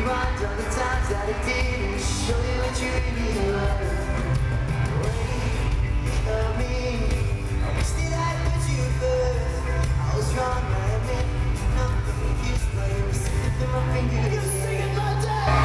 rewind all the times that it didn't show you what you really were.